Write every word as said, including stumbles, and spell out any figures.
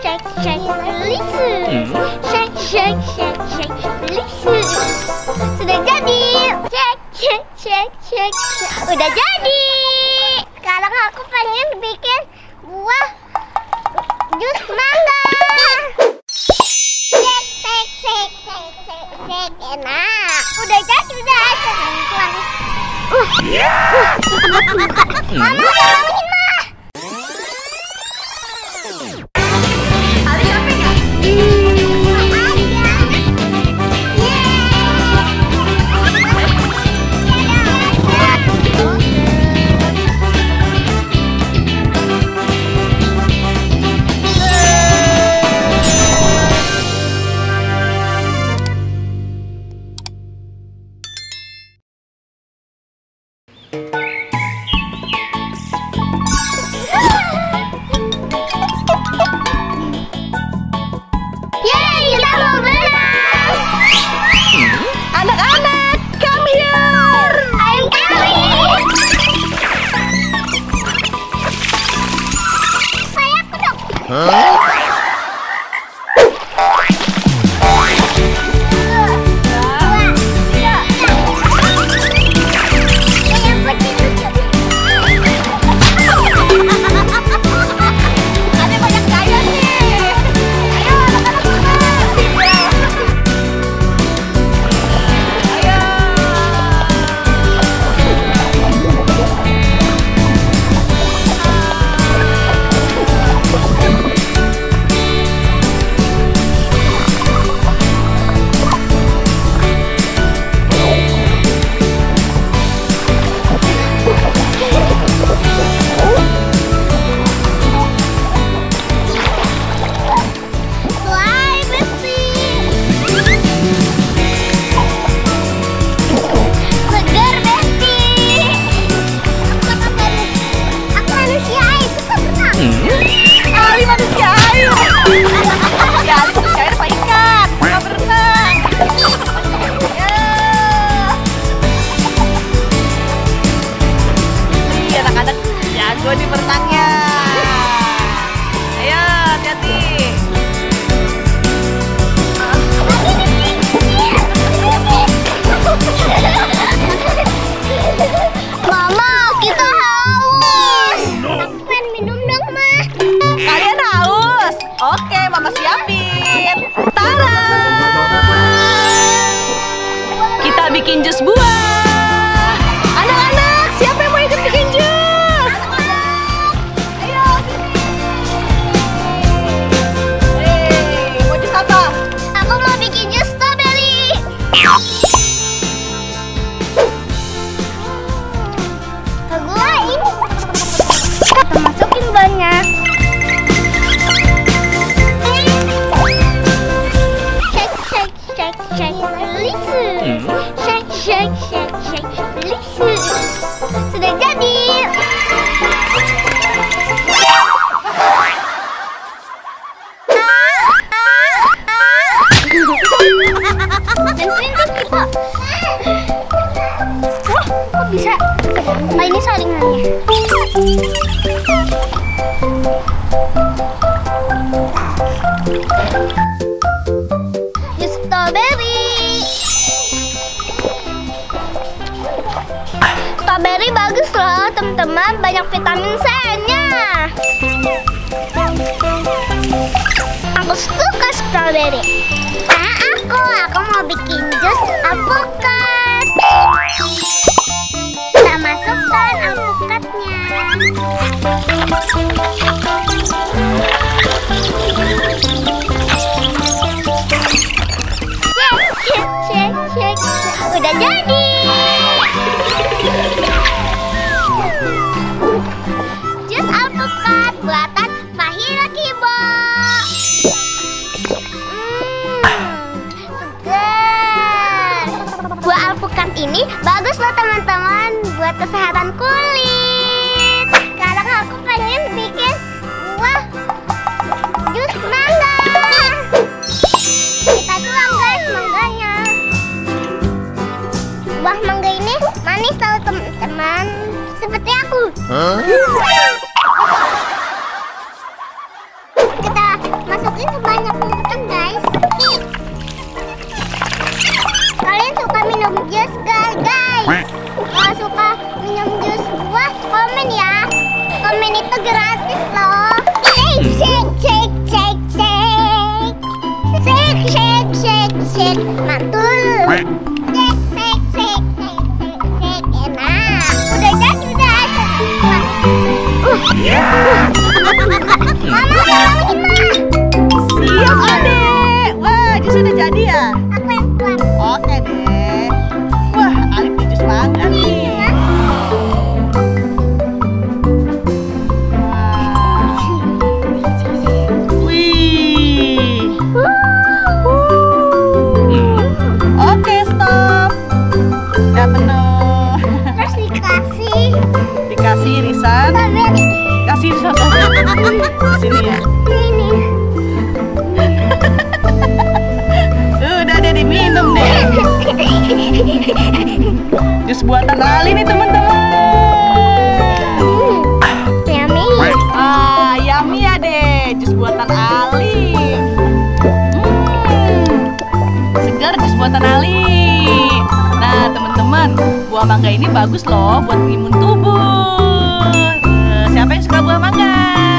shake, shake, lisu. Shake, shake, shake, shake, lisu. Sudah jadi. Shake, shake, shake, shake, shake. Udah jadi. Sekarang aku pengen bikin buah jus mangga. Shake, shake, shake, shake, shake, shake. Enak. Udah jadi, udah. Pelan-pelan. Uh. Mama, tolongin, Ma. Oke, Mama siapin. Tara! Kita bikin jus buah. Anak-anak, siapa yang mau ikut bikin jus? Ayo, sini. Hei, mau jus apa? Aku mau bikin jus strawberry. Gua ini. Kita masukin banyak. Shake, shake, shake, shake, lisu. Sudah jadi. Bantuin dong kita. Wah, kok bisa? Nah, ini saringannya. Jus strawberry. Strawberry bagus loh teman-teman, banyak vitamin C-nya. Aku suka strawberry. Nah, aku, aku mau bikin jus alpukat. Kita masukkan alpukatnya. Shake, shake, shake, shake. Udah jadi. Jus alpukat buatan Fahira Kibo. Hmm, segar. Buah alpukat ini bagus loh teman-teman buat kesehatan kulit. Sekarang aku pengen bikin buah jus mangga. Kita tuang guys mangganya. Buah mangga ini manis tahu teman-teman, seperti aku. Huh? Kita masuk buatan Ali. Hmm, segar jus buatan Ali. Nah teman-teman, buah mangga ini bagus loh buat imun tubuh. Siapa yang suka buah mangga?